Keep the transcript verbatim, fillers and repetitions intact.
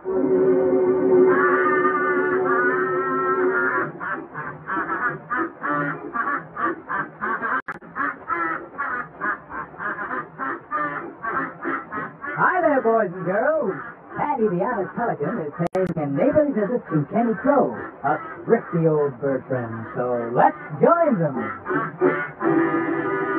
Hi there, boys and girls. Paddy the Atlas Pelican is paying a neighborly visit to Kenny Crow, a thrifty old bird friend. So let's join them.